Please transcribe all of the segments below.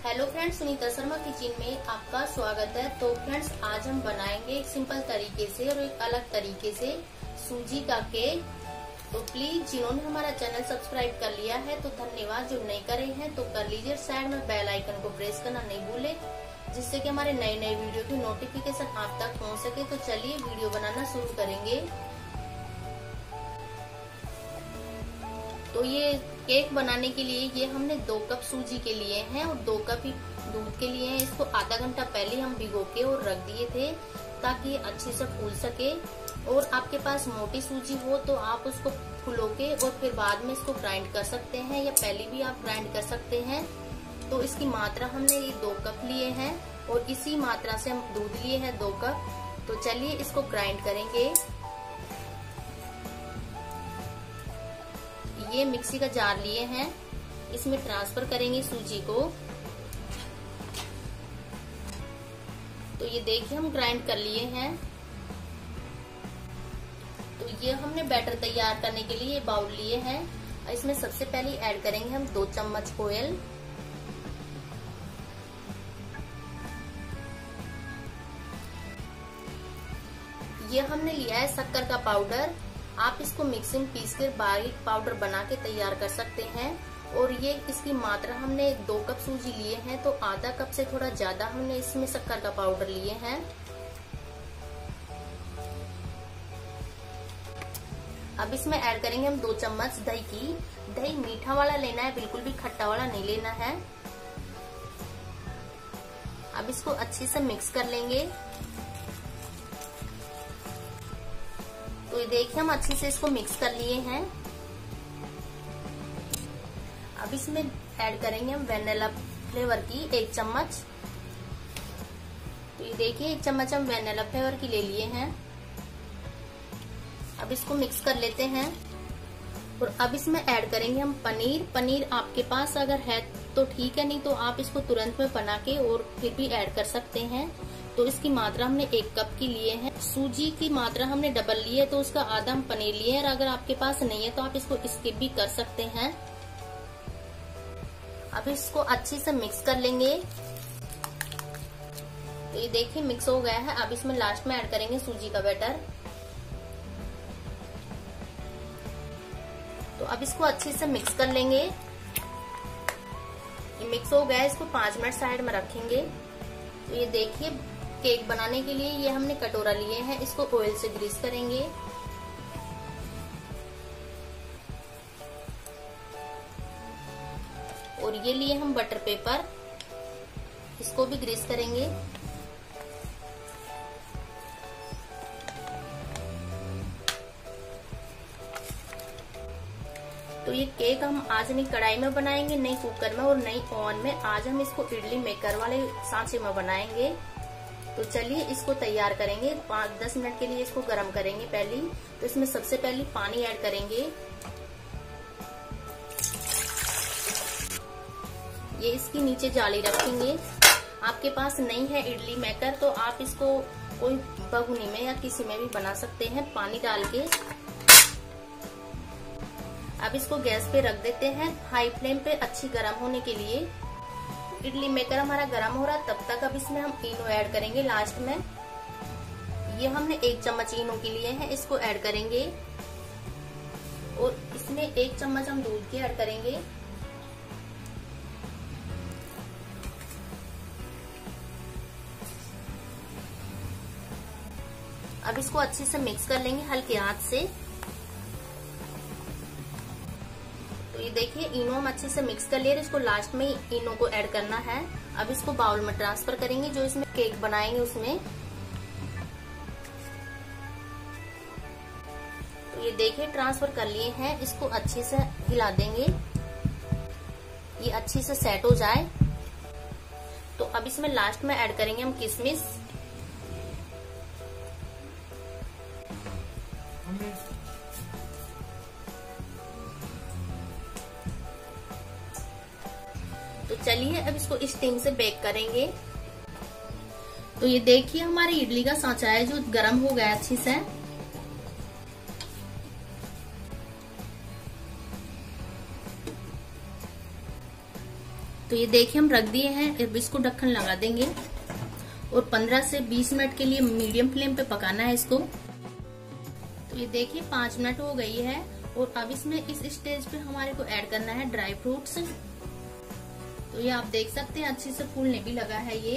Hello friends, Sunita Sharma kitchen में आपका स्वागत है। तो फ्रेंड्स, आज हम बनाएंगे एक सिंपल तरीके से और एक अलग तरीके से सूजी का केक। तो प्लीज जिन्होंने हमारा चैनल सब्सक्राइब कर लिया है तो धन्यवाद, जो नहीं करे हैं तो कर लीजिए। साइड में बेल आइकन को प्रेस करना नहीं भूले, जिससे कि हमारे नए नए वीडियो की नोटिफिकेशन आप तक पहुंच सके। तो चलिए वीडियो बनाना शुरू करेंगे। तो ये केक बनाने के लिए ये हमने 2 कप सूजी के लिए हैं और 2 कप ही दूध के लिए हैं। इसको आधा घंटा पहले हम भिगो के और रख दिए थे ताकि ये अच्छे से फूल सके। और आपके पास मोटी सूजी हो तो आप उसको फुलो के और फिर बाद में इसको ग्राइंड कर सकते हैं, या पहले भी आप ग्राइंड कर सकते हैं। तो इसकी मात्रा हमने ये 2 कप लिए हैं और इसी मात्रा से हम दूध लिए हैं 2 कप। तो चलिए इसको ग्राइंड करेंगे। ये मिक्सी का जार लिए हैं, इसमें ट्रांसफर करेंगे सूजी को। तो ये देखिए हम ग्राइंड कर लिए हैं। तो ये हमने बैटर तैयार करने के लिए ये बाउल लिए हैं। इसमें सबसे पहले ऐड करेंगे हम 2 चम्मच ऑयल। ये हमने लिया है शक्कर का पाउडर। आप इसको मिक्सी में पीस कर बारीक पाउडर बना के तैयार कर सकते हैं। और ये इसकी मात्रा हमने 2 कप सूजी लिए हैं तो आधा कप से थोड़ा ज्यादा हमने इसमें शक्कर का पाउडर लिए हैं। अब इसमें ऐड करेंगे हम 2 चम्मच दही की। दही मीठा वाला लेना है, बिल्कुल भी खट्टा वाला नहीं लेना है। अब इसको अच्छे से मिक्स कर लेंगे। तो ये देखिए हम अच्छे से इसको मिक्स कर लिए हैं। अब इसमें ऐड करेंगे हम वेनिला फ्लेवर की 1 चम्मच। तो ये देखिए 1 चम्मच हम वेनिला फ्लेवर की ले लिए हैं। अब इसको मिक्स कर लेते हैं। और अब इसमें ऐड करेंगे हम पनीर। पनीर आपके पास अगर है तो ठीक है, नहीं तो आप इसको तुरंत में बना के और फिर भी ऐड कर सकते हैं। तो इसकी मात्रा हमने 1 कप की लिए है। सूजी की मात्रा हमने डबल ली है तो उसका आधा हम पनीर लिए हैं। और अगर आपके पास नहीं है तो आप इसको स्किप भी कर सकते हैं। अब इसको अच्छे से मिक्स कर लेंगे। तो ये देखिए मिक्स हो गया है। अब इसमें लास्ट में ऐड करेंगे सूजी का बैटर। तो अब इसको अच्छे से मिक्स कर लेंगे। ये मिक्स हो गया है, इसको 5 मिनट साइड में रखेंगे। तो ये देखिए केक बनाने के लिए ये हमने कटोरा लिए हैं, इसको ऑयल से ग्रीस करेंगे। और ये लिए हम बटर पेपर, इसको भी ग्रीस करेंगे। तो ये केक हम आज नहीं कढ़ाई में बनाएंगे, नहीं कुकर में और नहीं ओवन में। आज हम इसको इडली मेकर वाले सांचे में बनाएंगे। तो चलिए इसको तैयार करेंगे। 5-10 मिनट के लिए इसको गर्म करेंगे पहले। तो इसमें सबसे पहले पानी ऐड करेंगे। ये इसकी नीचे जाली रखेंगे। आपके पास नहीं है इडली मेकर तो आप इसको कोई भगोनी में या किसी में भी बना सकते हैं, पानी डाल के। अब इसको गैस पे रख देते हैं हाई फ्लेम पे अच्छी गर्म होने के लिए। इडली मेकर हमारा गर्म हो रहा है, तब तक अब इसमें हम इनो ऐड करेंगे लास्ट में। ये हमने 1 चम्मच इनो के लिए है, इसको ऐड करेंगे। और इसमें 1 चम्मच हम दूध की ऐड करेंगे। अब इसको अच्छे से मिक्स कर लेंगे हल्के हाथ से। तो ये देखिए इनो हम अच्छे से मिक्स कर लिए। इसको लास्ट में इनो को ऐड करना है। अब इसको बाउल में ट्रांसफर करेंगे, जो इसमें केक बनाएंगे उसमें। तो ये देखिए ट्रांसफर कर लिए हैं। इसको अच्छे से हिला देंगे, ये अच्छे से सेट हो जाए। तो अब इसमें लास्ट में ऐड करेंगे हम किशमिश। तो चलिए अब इसको स्टीम से बेक करेंगे। तो ये देखिए हमारे इडली का सांचा है जो गर्म हो गया अच्छी से। तो ये देखिए हम रख दिए हैं, अब इसको ढक्कन लगा देंगे और 15 से 20 मिनट के लिए मीडियम फ्लेम पे पकाना है इसको। तो ये देखिए 5 मिनट हो गई है और अब इसमें इस स्टेज पे हमारे को ऐड करना है ड्राई फ्रूट्स। तो ये आप देख सकते हैं अच्छे से फूलने भी लगा है ये।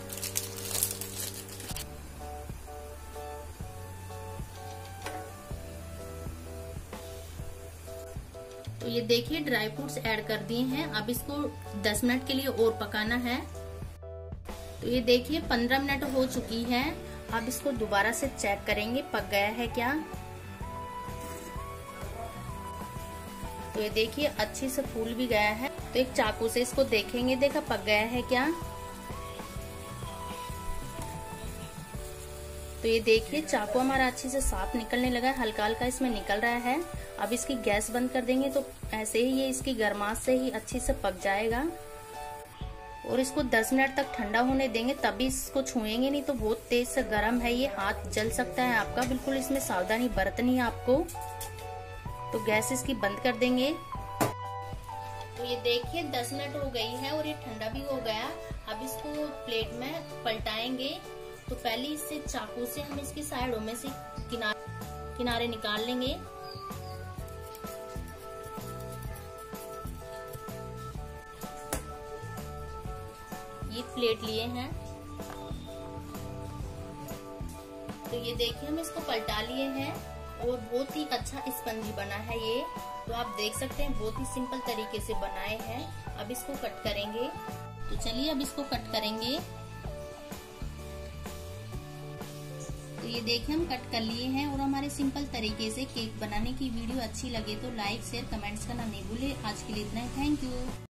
तो ये देखिए ड्राई फ्रूट्स ऐड कर दिए हैं, अब इसको 10 मिनट के लिए और पकाना है। तो ये देखिए 15 मिनट हो चुकी है, अब इसको दोबारा से चेक करेंगे पक गया है क्या। तो ये देखिए अच्छे से फूल भी गया है, तो एक चाकू से इसको देखेंगे, देखा पक गया है क्या। तो ये देखिए चाकू हमारा अच्छे से साफ निकलने लगा है, हल्का हल्का इसमें निकल रहा है। अब इसकी गैस बंद कर देंगे, तो ऐसे ही ये इसकी गर्माश से ही अच्छे से पक जाएगा। और इसको 10 मिनट तक ठंडा होने देंगे, तभी इसको छुएंगे, नहीं तो बहुत तेज से गर्म है ये, हाथ जल सकता है आपका। बिल्कुल इसमें सावधानी बरतनी है आपको। तो गैस इसकी बंद कर देंगे। तो ये देखिए 10 मिनट हो गई है और ये ठंडा भी हो गया। अब इसको प्लेट में पलटाएंगे। तो पहले इससे चाकू से हम इसकी साइडों में से किनारे निकाल लेंगे। ये प्लेट लिए हैं, तो ये देखिए हम इसको पलटा लिए हैं और बहुत ही अच्छा स्पंजी बना है ये। तो आप देख सकते हैं बहुत ही सिंपल तरीके से बनाए हैं। अब इसको कट करेंगे। तो चलिए अब इसको कट करेंगे। तो ये देखिए हम कट कर लिए हैं और हमारे सिंपल तरीके से केक बनाने की वीडियो अच्छी लगे तो लाइक शेयर कमेंट्स करना नहीं भूले। आज के लिए इतना ही, थैंक यू।